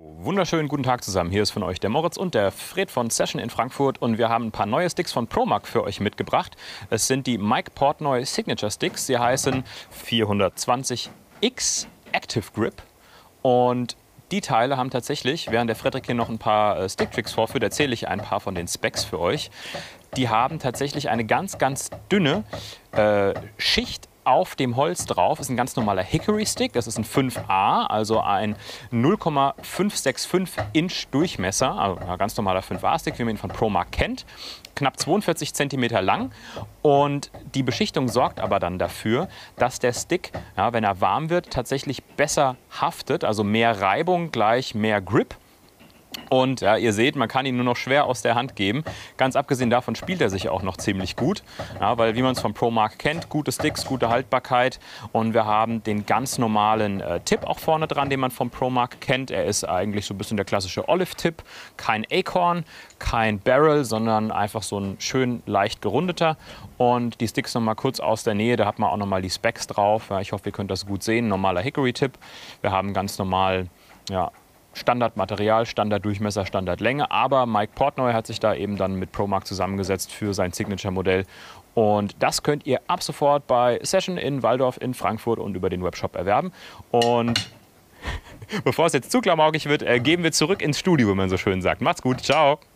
Wunderschönen guten Tag zusammen. Hier ist von euch der Moritz und der Fred von Session in Frankfurt und wir haben ein paar neue Sticks von ProMark für euch mitgebracht. Es sind die Mike Portnoy Signature Sticks. Sie heißen 420X Active Grip und die Teile haben tatsächlich, während der Frederik hier noch ein paar Sticktricks vorführt, erzähle ich ein paar von den Specs für euch. Die haben tatsächlich eine ganz, ganz dünne Schicht auf dem Holz drauf. Das ist ein ganz normaler Hickory Stick, das ist ein 5A, also ein 0,565 Inch Durchmesser, also ein ganz normaler 5A Stick, wie man ihn von ProMark kennt, knapp 42 cm lang und die Beschichtung sorgt aber dann dafür, dass der Stick, ja, wenn er warm wird, tatsächlich besser haftet, also mehr Reibung gleich mehr Grip. Und ja, ihr seht, man kann ihn nur noch schwer aus der Hand geben. Ganz abgesehen davon spielt er sich auch noch ziemlich gut, ja, weil wie man es von ProMark kennt, gute Sticks, gute Haltbarkeit. Und wir haben den ganz normalen Tipp auch vorne dran, den man von ProMark kennt. Er ist eigentlich so ein bisschen der klassische Olive-Tipp. Kein Acorn, kein Barrel, sondern einfach so ein schön leicht gerundeter. Und die Sticks noch mal kurz aus der Nähe, da hat man auch noch mal die Specs drauf. Ja, ich hoffe, ihr könnt das gut sehen. Normaler Hickory-Tipp. Wir haben ganz normal, ja, Standardmaterial, Standarddurchmesser, Standardlänge, aber Mike Portnoy hat sich da eben dann mit ProMark zusammengesetzt für sein Signature-Modell und das könnt ihr ab sofort bei Session in Walldorf in Frankfurt und über den Webshop erwerben. Und bevor es jetzt zu klamaukig wird, gehen wir zurück ins Studio, wie man so schön sagt. Macht's gut, ciao!